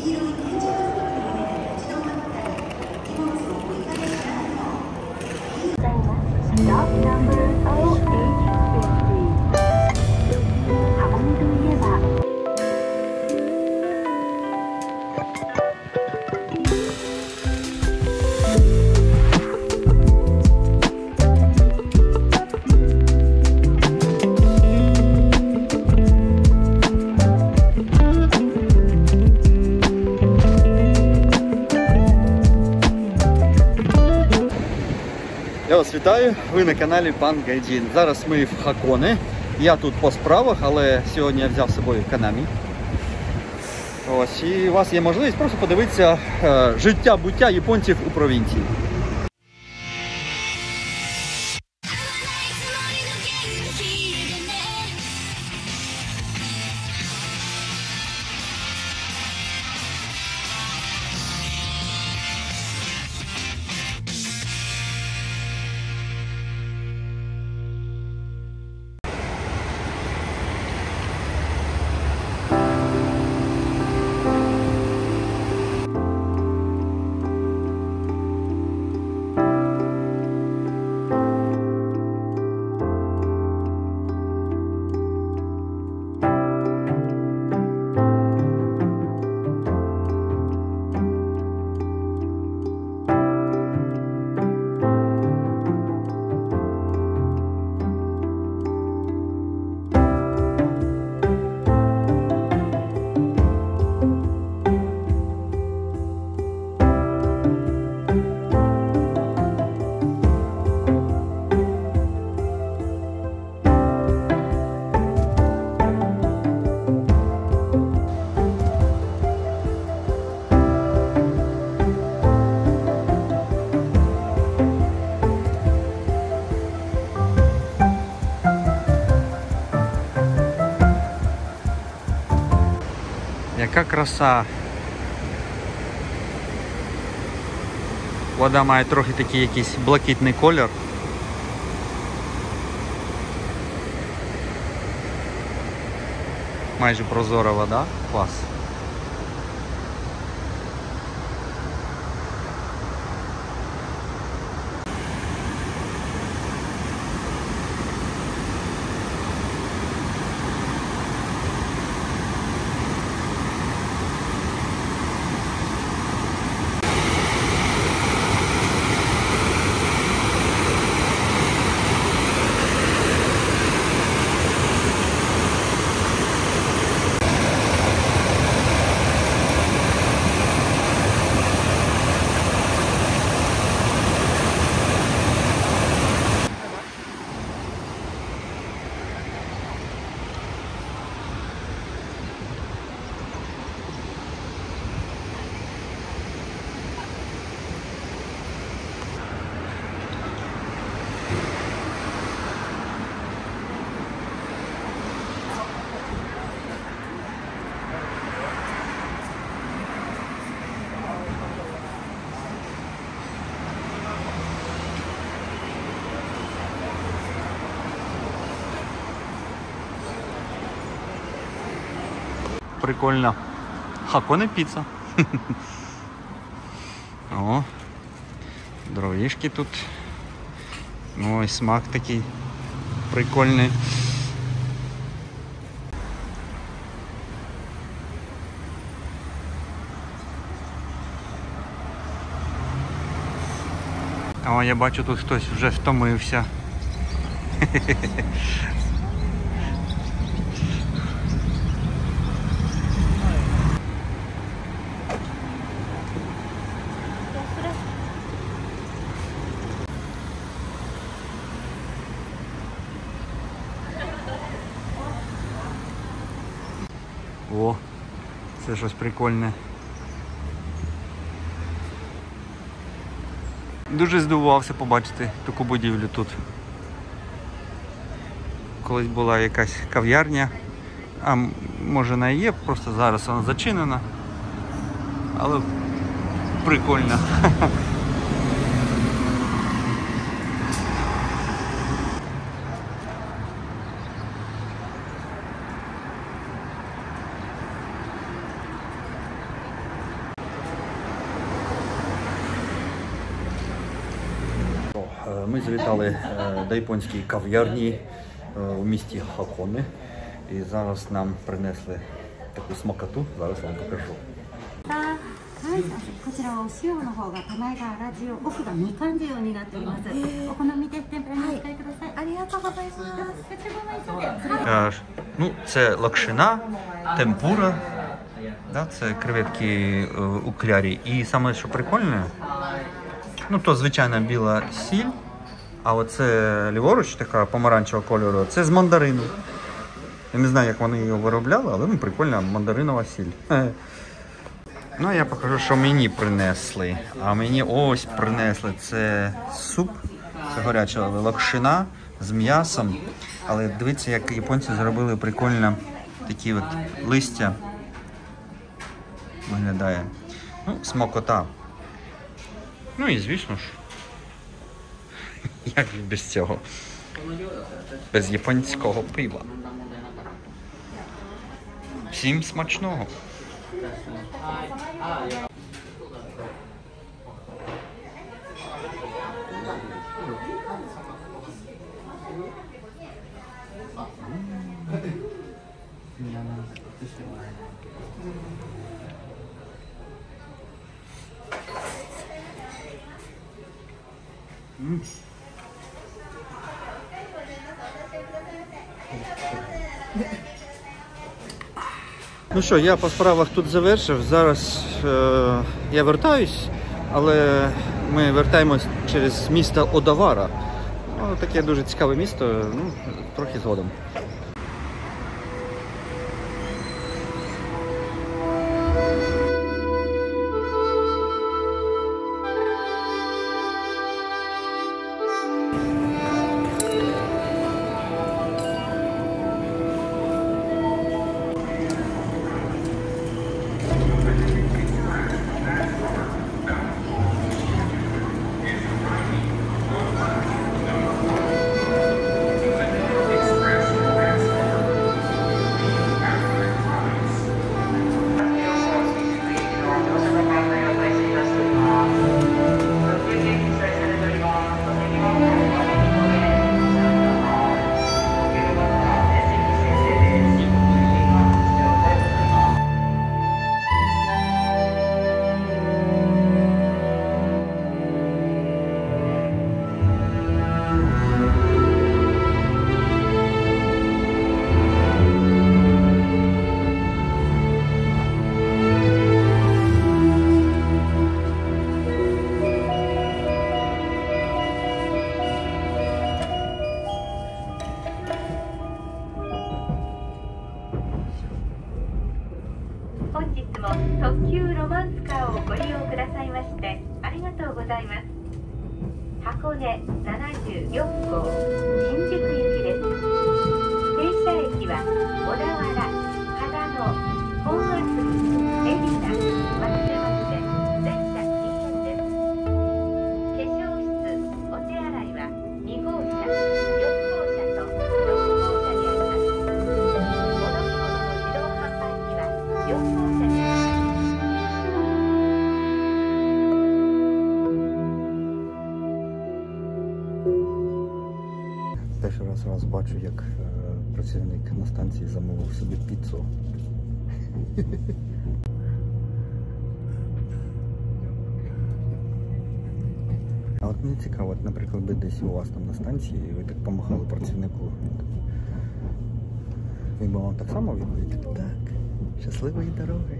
Stop number OH50. 箱根といえば Я вас вітаю, ви на каналі Пан Гайджін. Зараз ми в Хаконе. Я тут по справах, але сьогодні я взяв з собою Канамі. Ось, і у вас є можливість просто подивитися життя-буття японців у провінції. Яка краса! Вода має трохи такий якийсь блакитний колір. Майже прозора вода. Клас. Прикольно. Хаконе піца. О, дровішки тут. Ой, смак такий прикольний. О, я бачу, тут хтось вже втомився. О, це щось прикольне. Дуже здивувався побачити таку будівлю тут. Колись була якась кав'ярня, а може вона і є, просто зараз вона зачинена. Але прикольно. Ми завітали до японської кав'ярні у місті Хаконе. І зараз нам принесли таку смакоту, зараз вам покажу. はい、こちらはお塩の方が手前が粗塩、奥がみかん塩になっております。お好みで天ぷらにお使いください。ありがとうございます。こちらご枚数で。 Ну, це лакшина, темпура, да, це креветки у клярі. І саме, що прикольне, ну, то звичайна біла сіль, а оце ліворуч, така помаранчевого кольору, це з мандарину. Я не знаю, як вони її виробляли, але ну, прикольна мандаринова сіль. Ну, я покажу, що мені принесли. А мені ось принесли. Це суп, це гаряча лакшина з м'ясом. Але дивіться, як японці зробили прикольно такі от листя. Виглядає. Ну, смакота. Ну і звісно ж, як же без цього? Без японського пива. Всім смачного! Ну що, я по справах тут завершив. Зараз я вертаюсь, але ми вертаємось через місто Одавара. Ну, таке дуже цікаве місто, ну, трохи згодом. Перший раз бачу, як працівник на станції замовив собі піцу. А от мені цікаво, от, наприклад, ви десь у вас там на станції, і ви так помахали працівнику. Він би вам так само відповідь? Так, щасливої дороги.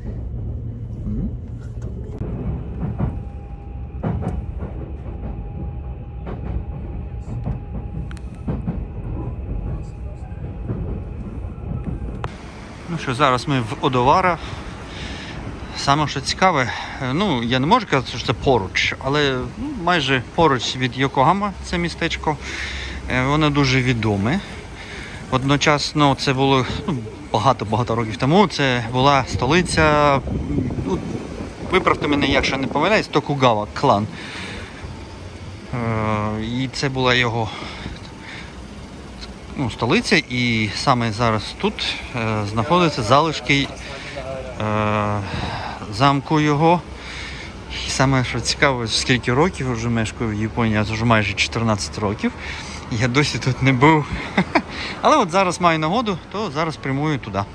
Ну що, зараз ми в Одавара. Саме що цікаве, ну я не можу казати, що це поруч, але майже поруч від Йокогама це містечко. Воно дуже відоме. Одночасно це було багато-багато років тому. Це була столиця, ну, виправте мене, якщо не помиляюсь, Токугава клан. І це була його столиця, і саме зараз тут знаходяться залишки замку його. саме що цікаво, скільки років вже мешкаю в Японії, а вже майже 14 років. Я досі тут не був. Але от зараз маю нагоду, то зараз прямую туди.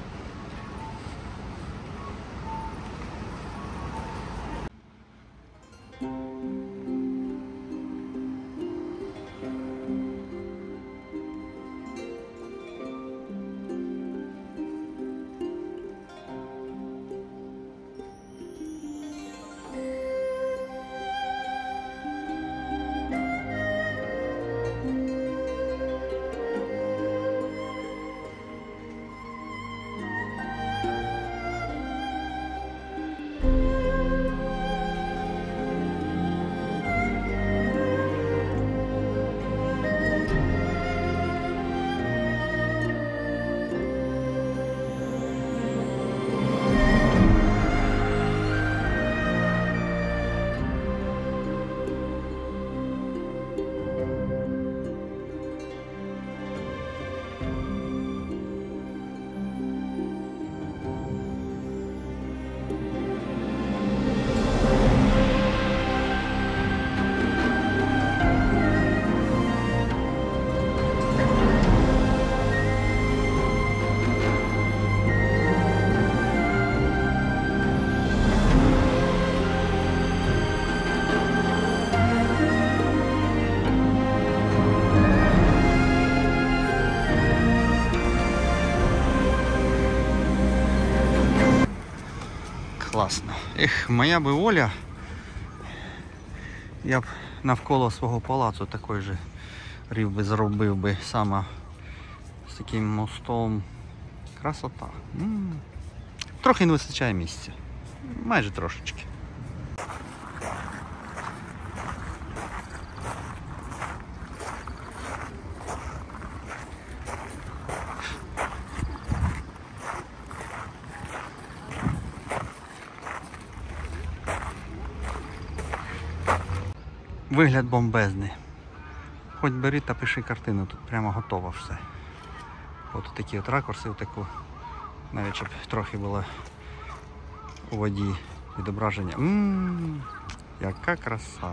Класно. Моя би воля, я б навколо свого палацу такий же рів би зробив би саме з таким мостом. Красота. Трохи не вистачає місця. Майже трошечки. Вигляд бомбезний. Хоч бери та пиши картину, тут прямо готово все. От такі от ракурси, отаку, навіть щоб трохи було у воді відображення. Яка краса!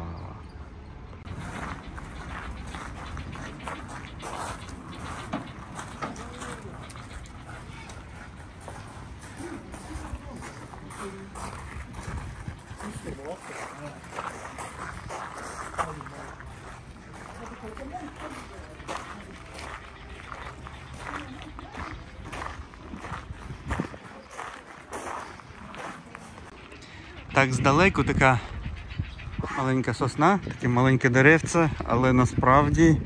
Так здалеку така маленька сосна, таке маленьке деревце, але насправді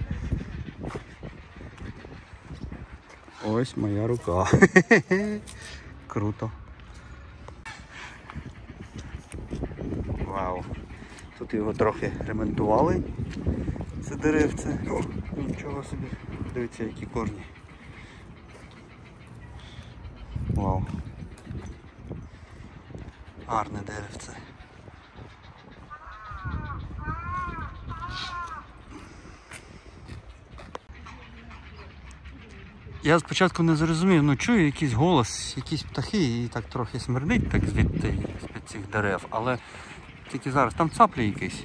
ось моя рука. Круто. Вау. Тут його трохи ремонтували, це деревце. О, нічого собі. Дивіться, які корні. Вау. Гарне деревце. Я спочатку не зрозумів, чую якийсь голос, якісь птахи і так трохи смердить так звідти, з-під цих дерев, але тільки зараз там цаплі якісь.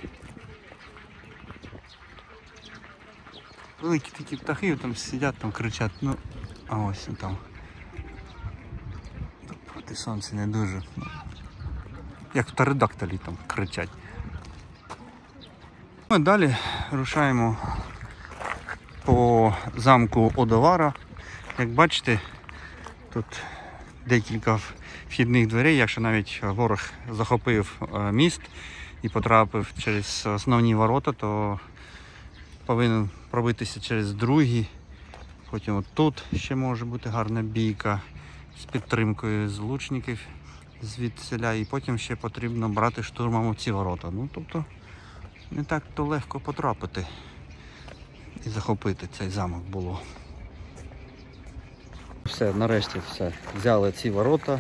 Великі такі птахи там сидять, там кричать, а ось там. Проти сонця не дуже. Як птеродактилі там кричать. Ми далі рушаємо по замку Одавара. Як бачите, тут декілька вхідних дверей, якщо навіть ворог захопив міст і потрапив через основні ворота, то повинен пробитися через другі. Потім от тут ще може бути гарна бійка з підтримкою з лучників звідсіля, і потім ще потрібно брати штурмом ці ворота. Тобто не так то легко потрапити і захопити цей замок було. Все, нарешті все. Взяли ці ворота.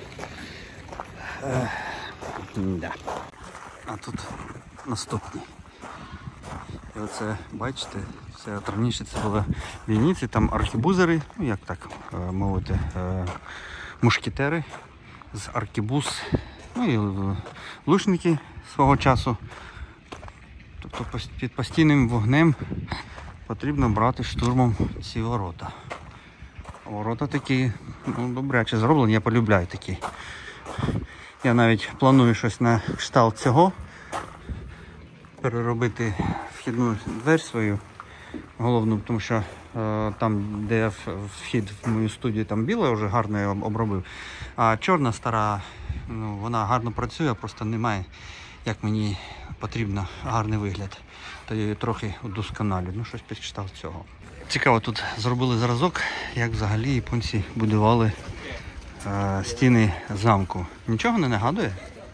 А тут наступні. І оце, бачите, це раніше це були війниці, там аркебузери, як так мовити, мушкетери з аркебуз Ну і лучники свого часу. Тобто під постійним вогнем потрібно брати штурмом ці ворота. Ворота такі, ну, добряче зроблені, я полюбляю такі. Я навіть планую щось на кшталт цього. Переробити вхідну двері свою головну, тому що там, де вхід в мою студію, там біла вже гарно я обробив. А чорна стара, ну, вона гарно працює, просто немає, як мені потрібно, гарний вигляд. То я її трохи удосконалю, ну щось під кшталт цього. Цікаво, тут зробили зразок, як взагалі японці будували стіни замку. Нічого не нагадує?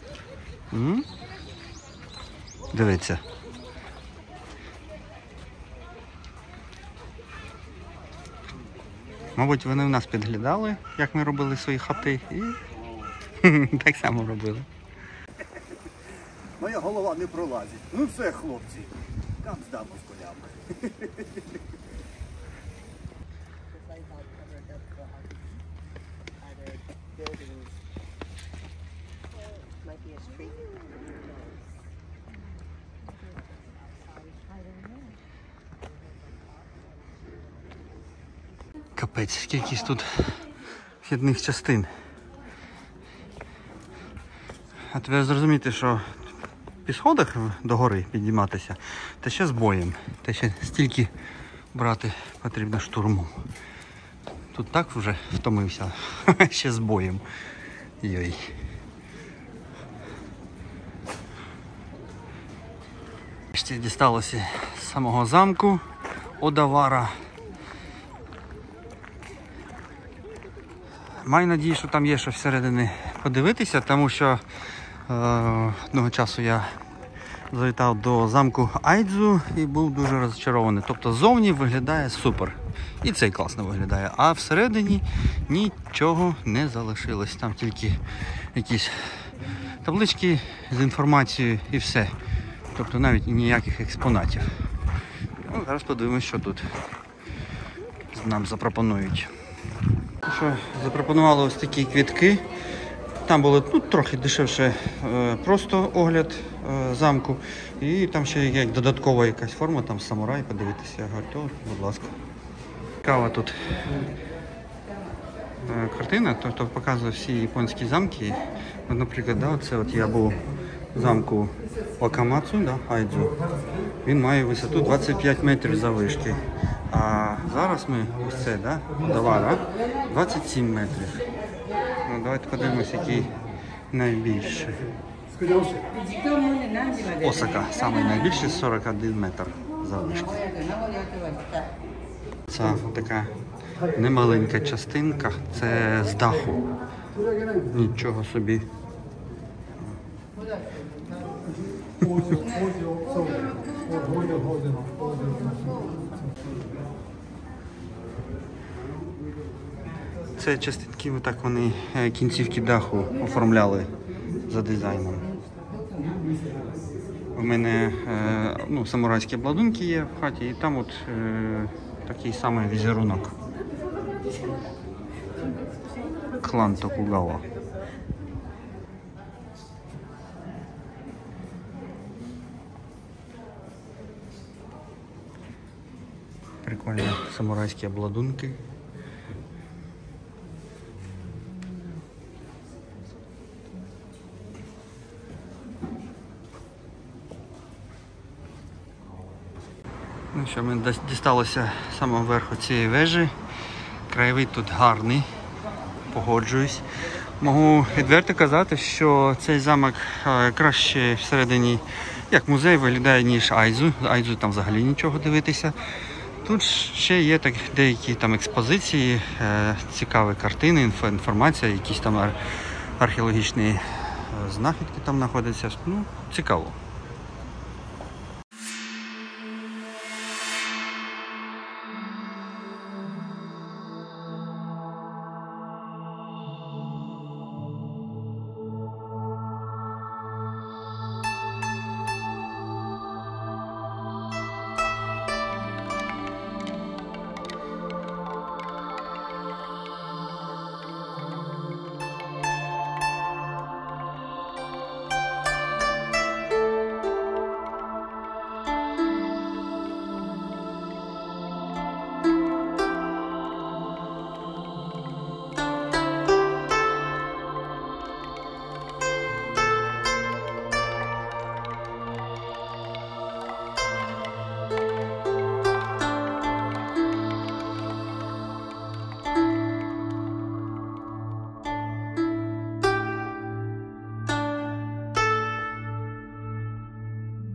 Дивіться. Мабуть, вони в нас підглядали, як ми робили свої хати, і так само робили. Моя голова не пролазить. Ну все, хлопці, там здамо з колями. Капець, скільки тут вхідних частин. А треба зрозуміти, що по сходах до гори підніматися, та ще з боєм. Та ще стільки брати потрібно штурмом. Тут так вже втомився, ще з боєм. Йой. Ще дісталося з самого замку Одавара. Маю надію, що там є що всередині подивитися, тому що одного часу я завітав до замку Айдзу і був дуже розчарований. Тобто ззовні виглядає супер. І цей класно виглядає. А всередині нічого не залишилось. Там тільки якісь таблички з інформацією і все. Тобто навіть ніяких експонатів. Ну, зараз подивимось, що тут нам запропонують. Що, запропонували ось такі квітки. Там було трохи дешевше просто огляд замку. І там ще є додаткова якась форма, там самурай, подивитися. Я говорю, то, будь ласка. Цікава тут картина, тобто показує всі японські замки. От, наприклад, да, оце от я був в замку Вакамацу, да, Айдзу. Він має висоту 25 метрів заввишки. А зараз ми ось це, да, Одавара, 27 метрів. Ну, давайте подивимось, який найбільший. Осака, самий найбільший, 41 метр заввишки. Це така немаленька частинка, це з даху. Нічого собі. Це частинки, отак вони кінцівки даху оформляли за дизайном. У мене самурайські обладунки є в хаті, і там от такий самий візерунок. Клан Токугава. Прикольні самурайські обладунки. Ну що, мені дісталося самого верху цієї вежі. Краєвид тут гарний, погоджуюсь. Можу відверто казати, що цей замок краще всередині, як музей, виглядає, ніж Айдзу. Айдзу там взагалі нічого дивитися. Тут ще є деякі там експозиції, цікаві картини, інформація, якісь там археологічні знахідки там знаходяться. Ну, цікаво.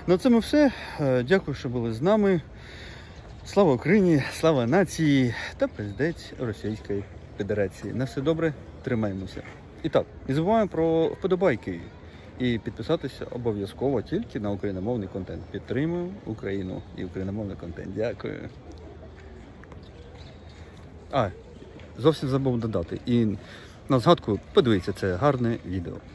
На цьому все. Дякую, що були з нами. Слава Україні, слава нації та президент Російської Федерації. На все добре, тримаємося. І так, не забуваємо про вподобайки. І підписатися обов'язково тільки на україномовний контент. Підтримуємо Україну і україномовний контент. Дякую. Зовсім забув додати. І на згадку подивіться це гарне відео.